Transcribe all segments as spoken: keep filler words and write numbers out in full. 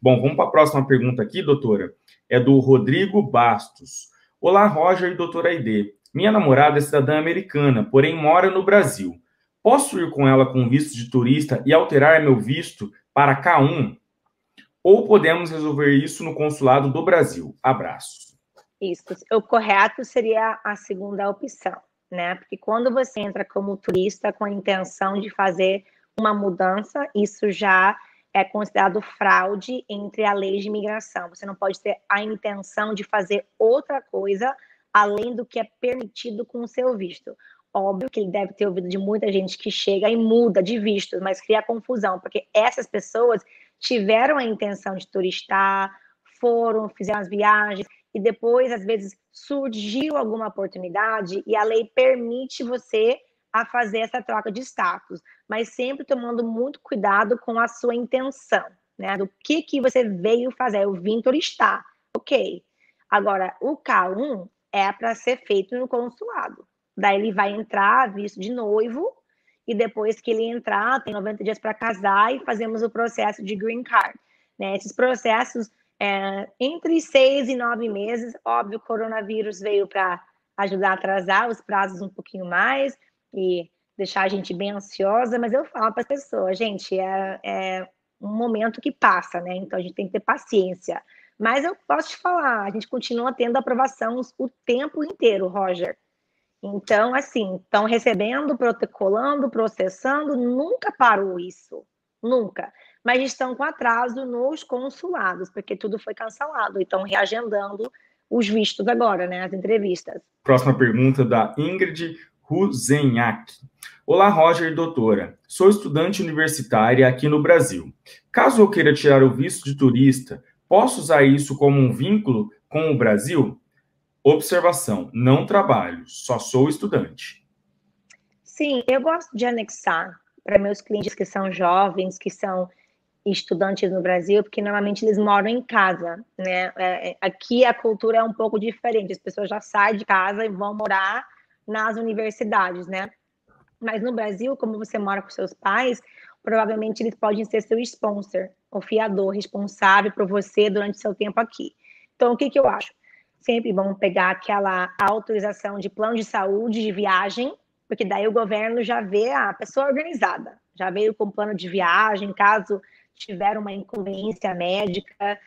Bom, vamos para a próxima pergunta aqui, doutora. É do Rodrigo Bastos. Olá, Roger e doutora Aide. Minha namorada é cidadã americana, porém mora no Brasil. Posso ir com ela com visto de turista e alterar meu visto para K um? Ou podemos resolver isso no consulado do Brasil? Abraços. Isso. O correto seria a segunda opção, né? Porque quando você entra como turista com a intenção de fazer uma mudança, isso já é considerado fraude entre a lei de imigração. Você não pode ter a intenção de fazer outra coisa além do que é permitido com o seu visto. Óbvio que ele deve ter ouvido de muita gente que chega e muda de visto, mas cria confusão, porque essas pessoas tiveram a intenção de turistar, foram, fizeram as viagens, e depois, às vezes, surgiu alguma oportunidade e a lei permite você a fazer essa troca de status, mas sempre tomando muito cuidado com a sua intenção, né? Do que, que você veio fazer. Eu vim turistar, ok. Agora, o K um é para ser feito no consulado. Daí ele vai entrar, visto de noivo, e depois que ele entrar, tem noventa dias para casar e fazemos o processo de green card. Né? Esses processos, é, entre seis e nove meses, óbvio, o coronavírus veio para ajudar a atrasar os prazos um pouquinho mais e deixar a gente bem ansiosa, mas eu falo para as pessoas, gente, é, é um momento que passa, né? Então a gente tem que ter paciência. Mas eu posso te falar, a gente continua tendo aprovação o tempo inteiro, Roger. Então, assim, estão recebendo, protocolando, processando, nunca parou isso, nunca. Mas estão com atraso nos consulados, porque tudo foi cancelado, e estão reagendando os vistos agora, né, as entrevistas. Próxima pergunta da Ingrid Ruzenhack. Olá, Roger e doutora. Sou estudante universitária aqui no Brasil. Caso eu queira tirar o visto de turista, posso usar isso como um vínculo com o Brasil? Observação, não trabalho, só sou estudante. Sim, eu gosto de anexar para meus clientes que são jovens, que são estudantes no Brasil, porque normalmente eles moram em casa, né? Aqui a cultura é um pouco diferente, as pessoas já saem de casa e vão morar nas universidades, né? Mas no Brasil, como você mora com seus pais, provavelmente eles podem ser seu sponsor, o fiador responsável por você durante seu tempo aqui. Então, o que, que eu acho? Sempre vamos pegar aquela autorização de plano de saúde, de viagem, porque daí o governo já vê a pessoa organizada, já veio com plano de viagem, caso tiver uma inconveniência médica,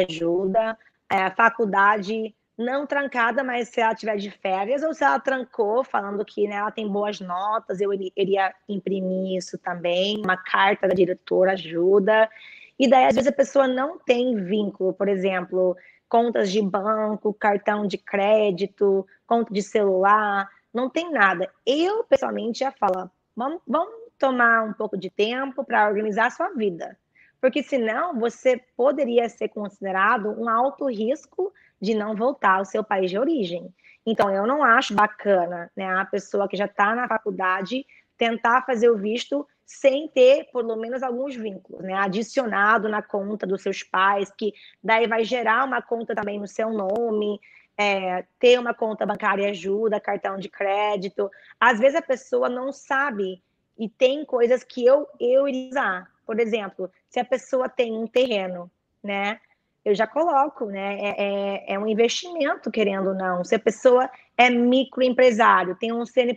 ajuda. A faculdade não trancada, mas se ela tiver de férias, ou se ela trancou, falando que, né, ela tem boas notas, eu iria imprimir isso também, uma carta da diretora ajuda. E daí, às vezes, a pessoa não tem vínculo, por exemplo, contas de banco, cartão de crédito, conta de celular, não tem nada. Eu, pessoalmente, já falo, vamos, vamos tomar um pouco de tempo para organizar a sua vida. Porque senão você poderia ser considerado um alto risco de não voltar ao seu país de origem. Então, eu não acho bacana, né, a pessoa que já está na faculdade tentar fazer o visto sem ter, pelo menos, alguns vínculos, né, adicionado na conta dos seus pais, que daí vai gerar uma conta também no seu nome, é, ter uma conta bancária ajuda, cartão de crédito. Às vezes a pessoa não sabe e tem coisas que eu, eu iria usar. Por exemplo, se a pessoa tem um terreno, né, eu já coloco, né, é, é, é um investimento, querendo ou não. Se a pessoa é microempresário, tem um C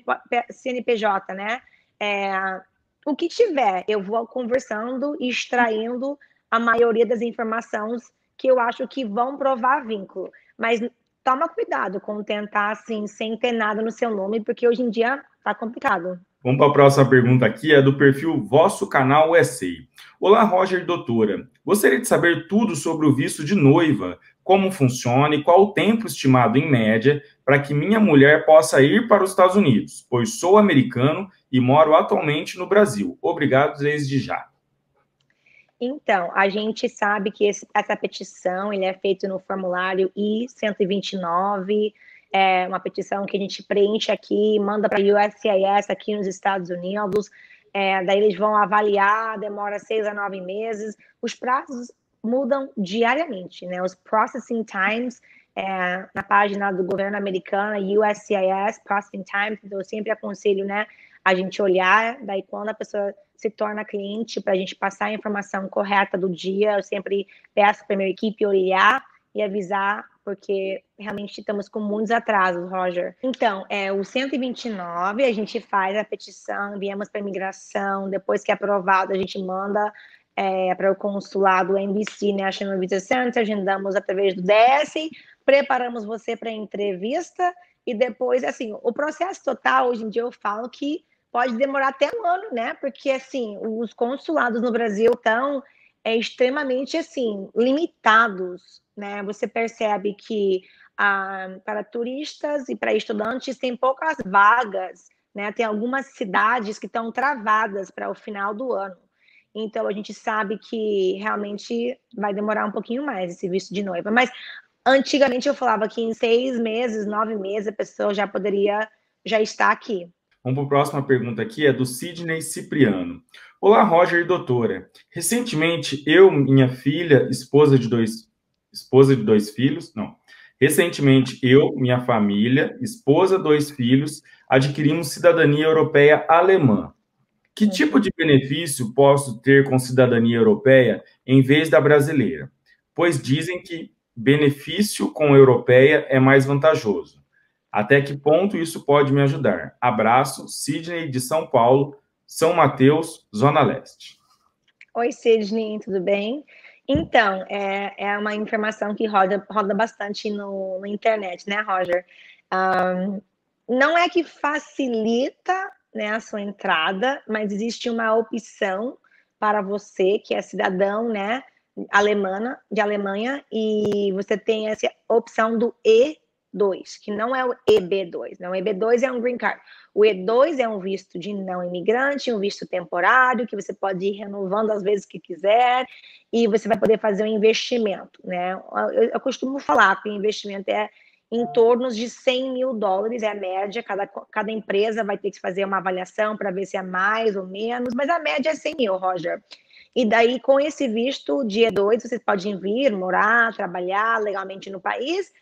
N P J, né, é, o que tiver, eu vou conversando e extraindo a maioria das informações que eu acho que vão provar vínculo. Mas toma cuidado com tentar, assim, sem ter nada no seu nome, porque hoje em dia tá complicado. Vamos para a próxima pergunta aqui, é do perfil Vosso Canal U S A. Olá, Roger e doutora. Gostaria de saber tudo sobre o visto de noiva, como funciona e qual o tempo estimado em média para que minha mulher possa ir para os Estados Unidos, pois sou americano e moro atualmente no Brasil. Obrigado desde já. Então, a gente sabe que esse, essa petição ele é feita no formulário I cento e vinte e nove, é uma petição que a gente preenche aqui, manda para a U S C I S aqui nos Estados Unidos, é, daí eles vão avaliar, demora seis a nove meses, os prazos mudam diariamente, né? Os processing times, é, na página do governo americano, U S C I S, processing times, então eu sempre aconselho, né, a gente olhar, daí quando a pessoa se torna cliente, para a gente passar a informação correta do dia, eu sempre peço para a minha equipe olhar e avisar, porque realmente estamos com muitos atrasos, Roger. Então, é, o cento e vinte e nove, a gente faz a petição, enviamos para a imigração, depois que é aprovado, a gente manda é, para o consulado N B C, National Visa Center, agendamos através do D S, preparamos você para a entrevista, e depois, assim, o processo total, hoje em dia eu falo que pode demorar até um ano, né? Porque, assim, os consulados no Brasil estão é, extremamente, assim, limitados, né? Você percebe que ah, para turistas e para estudantes tem poucas vagas, né? Tem algumas cidades que estão travadas para o final do ano. Então, a gente sabe que realmente vai demorar um pouquinho mais esse visto de noiva. Mas, antigamente, eu falava que em seis meses, nove meses, a pessoa já poderia já estar aqui. Vamos para a próxima pergunta aqui, é do Sidney Cipriano. Olá, Roger e doutora. Recentemente, eu, minha filha, esposa de dois, esposa de dois filhos, não. Recentemente, eu, minha família, esposa, dois filhos, adquirimos cidadania europeia alemã. Que tipo de benefício posso ter com cidadania europeia em vez da brasileira? Pois dizem que benefício com europeia é mais vantajoso. Até que ponto isso pode me ajudar? Abraço, Sidney de São Paulo, São Mateus, Zona Leste. Oi, Sidney, tudo bem? Então, é, é uma informação que roda, roda bastante no, na internet, né, Roger? Um, não é que facilita, né, a sua entrada, mas existe uma opção para você, que é cidadão, né, alemana, de Alemanha, e você tem essa opção do E dois, que não é o E B dois, não, o E B dois é um green card. O E dois é um visto de não imigrante, um visto temporário, que você pode ir renovando às vezes que quiser, e você vai poder fazer um investimento, né? Eu, eu costumo falar que o investimento é em torno de cem mil dólares, é a média, cada, cada empresa vai ter que fazer uma avaliação para ver se é mais ou menos, mas a média é cem mil, Roger. E daí, com esse visto de E dois, você pode vir, morar, trabalhar legalmente no país.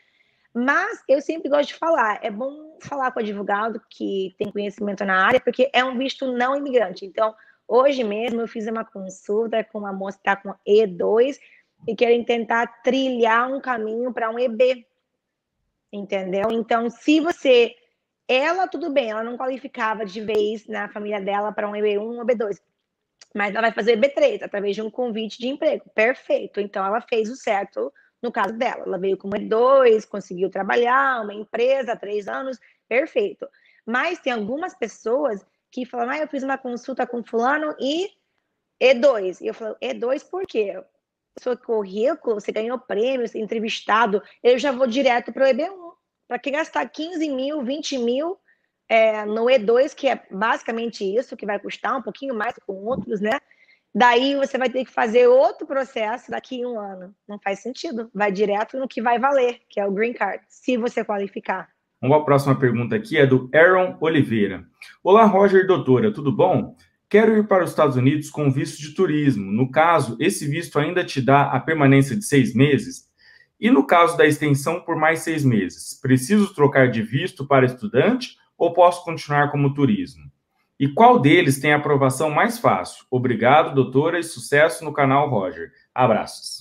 Mas eu sempre gosto de falar, é bom falar com o advogado que tem conhecimento na área, porque é um visto não imigrante. Então, hoje mesmo eu fiz uma consulta com uma moça que está com E dois e querem tentar trilhar um caminho para um E B, entendeu? Então, se você... Ela, tudo bem, ela não qualificava de vez na família dela para um E B um ou E B dois, mas ela vai fazer E B três através de um convite de emprego. Perfeito, então ela fez o certo no caso dela. Ela veio com E dois, conseguiu trabalhar, uma empresa há três anos, perfeito. Mas tem algumas pessoas que falam, ah, eu fiz uma consulta com fulano e E dois. E eu falo, E dois por quê? Seu currículo, você ganhou prêmio, você é entrevistado, eu já vou direto para o E B um. Para que gastar quinze mil, vinte mil é, no E dois, que é basicamente isso, que vai custar um pouquinho mais com outros, né? Daí você vai ter que fazer outro processo daqui a um ano. Não faz sentido. Vai direto no que vai valer, que é o green card, se você qualificar. Uma próxima pergunta aqui é do Aaron Oliveira. Olá, Roger e doutora, tudo bom? Quero ir para os Estados Unidos com visto de turismo. No caso, esse visto ainda te dá a permanência de seis meses? E no caso da extensão por mais seis meses, preciso trocar de visto para estudante ou posso continuar como turismo? E qual deles tem a aprovação mais fácil? Obrigado, doutora, e sucesso no canal Roger. Abraços.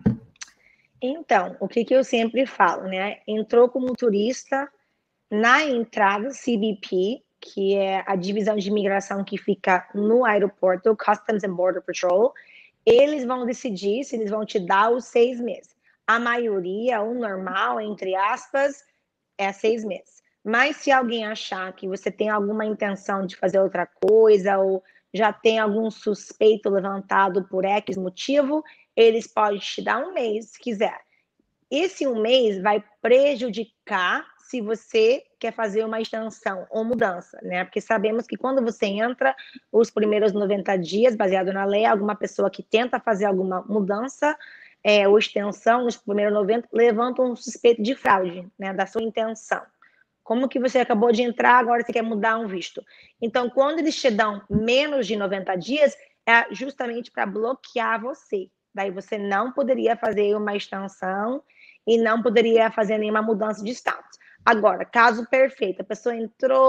Então, o que, que eu sempre falo, né? Entrou como turista na entrada C B P, que é a divisão de imigração que fica no aeroporto, Customs and Border Patrol, eles vão decidir se eles vão te dar os seis meses. A maioria, o normal, entre aspas, é seis meses. Mas se alguém achar que você tem alguma intenção de fazer outra coisa ou já tem algum suspeito levantado por X motivo, eles podem te dar um mês, se quiser. Esse um mês vai prejudicar se você quer fazer uma extensão ou mudança, né? Porque sabemos que quando você entra, os primeiros noventa dias, baseado na lei, alguma pessoa que tenta fazer alguma mudança é, ou extensão nos primeiros noventa, levanta um suspeito de fraude, né? Da sua intenção. Como que você acabou de entrar, agora você quer mudar um visto? Então, quando eles te dão menos de noventa dias, é justamente para bloquear você. Daí você não poderia fazer uma extensão e não poderia fazer nenhuma mudança de status. Agora, caso perfeito, a pessoa entrou,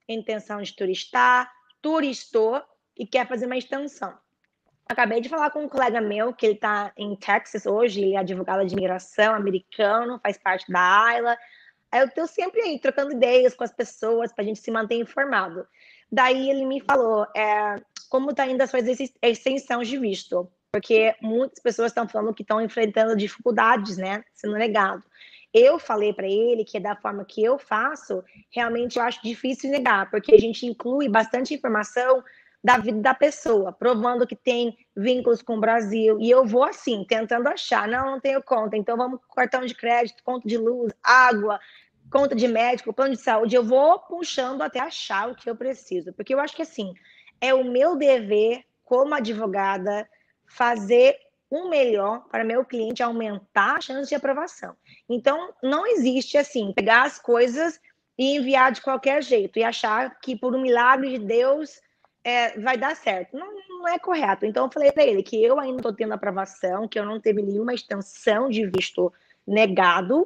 intenção de turistar, turistou e quer fazer uma extensão. Acabei de falar com um colega meu, que ele está em Texas hoje, ele é advogado de imigração americano, faz parte da AILA. Aí eu estou sempre aí, trocando ideias com as pessoas, para a gente se manter informado. Daí ele me falou, é, como está indo a sua extensão de visto? Porque muitas pessoas estão falando que estão enfrentando dificuldades, né, sendo negado. Eu falei para ele que da forma que eu faço, realmente eu acho difícil negar, porque a gente inclui bastante informação da vida da pessoa, provando que tem vínculos com o Brasil, e eu vou assim, tentando achar, não, não tenho conta, então vamos com cartão de crédito, conta de luz, água, conta de médico, plano de saúde, eu vou puxando até achar o que eu preciso, porque eu acho que assim, é o meu dever como advogada fazer o melhor para meu cliente aumentar a chance de aprovação. Então, não existe assim, pegar as coisas e enviar de qualquer jeito e achar que por um milagre de Deus é, vai dar certo. Não, não é correto. Então, eu falei para ele que eu ainda estou tendo aprovação, que eu não teve nenhuma extensão de visto negado,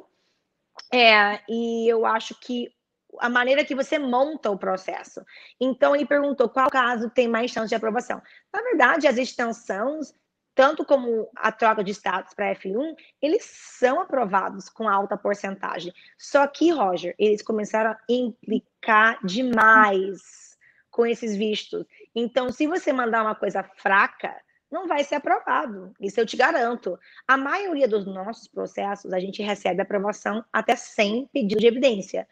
é, e eu acho que a maneira que você monta o processo. Então, ele perguntou qual caso tem mais chance de aprovação. Na verdade, as extensões, tanto como a troca de status para F um, eles são aprovados com alta porcentagem. Só que, Roger, eles começaram a implicar demais com esses vistos. Então, se você mandar uma coisa fraca, não vai ser aprovado. Isso eu te garanto. A maioria dos nossos processos, a gente recebe aprovação até sem pedido de evidência.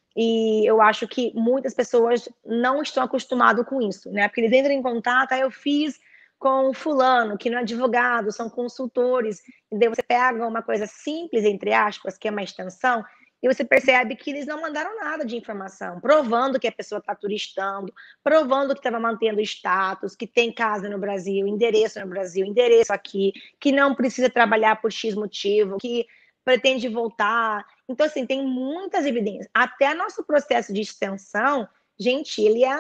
E eu acho que muitas pessoas não estão acostumadas com isso, né? Porque eles entram em contato, aí eu fiz com fulano, que não é advogado, são consultores, e daí você pega uma coisa simples, entre aspas, que é uma extensão, e você percebe que eles não mandaram nada de informação, provando que a pessoa está turistando, provando que estava mantendo status, que tem casa no Brasil, endereço no Brasil, endereço aqui, que não precisa trabalhar por X motivo, que pretende voltar. Então, assim, tem muitas evidências. Até nosso processo de extensão, gente, ele é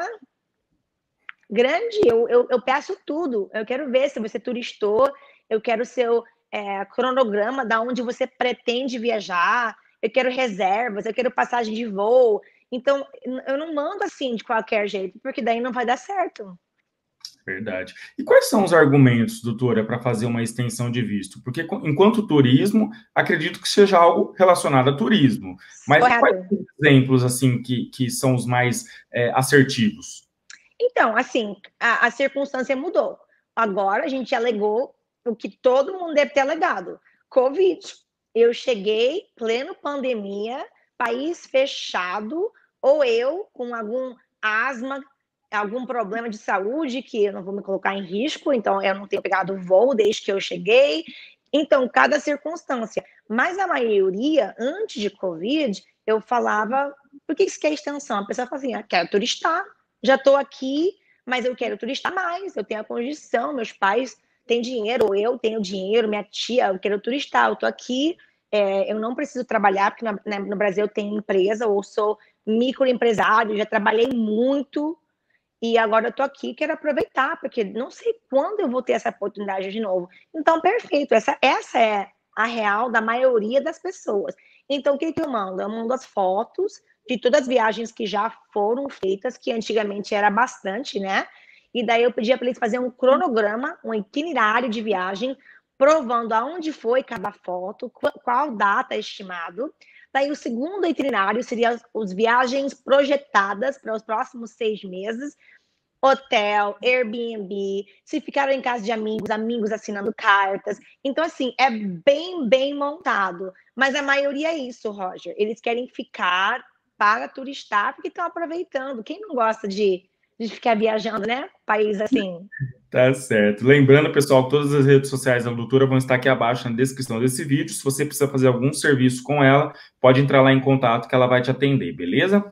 grande. Eu, eu, eu peço tudo. Eu quero ver se você turistou, eu quero o seu é, cronograma da onde você pretende viajar, eu quero reservas, eu quero passagem de voo. Então, eu não mando assim de qualquer jeito, porque daí não vai dar certo. Verdade. E quais são os argumentos, doutora, para fazer uma extensão de visto? Porque, enquanto turismo, acredito que seja algo relacionado a turismo. Mas Correto. quais são os exemplos, assim, que, que são os mais é, assertivos? Então, assim, a, a circunstância mudou. Agora a gente alegou o que todo mundo deve ter alegado: Covid. Eu cheguei, pleno pandemia, país fechado, ou eu com algum asma, algum problema de saúde, que eu não vou me colocar em risco, então eu não tenho pegado voo desde que eu cheguei. Então, cada circunstância. Mas a maioria, antes de Covid, eu falava, por que você quer extensão? A pessoa fala assim, ah, quero turistar, já estou aqui, mas eu quero turistar mais, eu tenho a condição, meus pais têm dinheiro, ou eu tenho dinheiro, minha tia, eu quero turistar, eu estou aqui, é, eu não preciso trabalhar, porque na, na, no Brasil eu tenho empresa, ou sou microempresário, já trabalhei muito, e agora eu tô aqui, quero aproveitar, porque não sei quando eu vou ter essa oportunidade de novo. Então, perfeito, essa, essa é a real da maioria das pessoas. Então, o que, que eu mando? Eu mando as fotos de todas as viagens que já foram feitas, que antigamente era bastante, né? E daí eu pedia para eles fazerem um cronograma, um itinerário de viagem, provando aonde foi cada foto, qual data é estimado. Daí o segundo itinerário seria as, as viagens projetadas para os próximos seis meses, hotel, Airbnb, se ficaram em casa de amigos, amigos assinando cartas. Então, assim, é bem, bem montado. Mas a maioria é isso, Roger. Eles querem ficar para turistar, porque estão aproveitando. Quem não gosta de, de ficar viajando, né? País assim. Tá certo. Lembrando, pessoal, todas as redes sociais da doutora vão estar aqui abaixo na descrição desse vídeo. Se você precisa fazer algum serviço com ela, pode entrar lá em contato que ela vai te atender, beleza?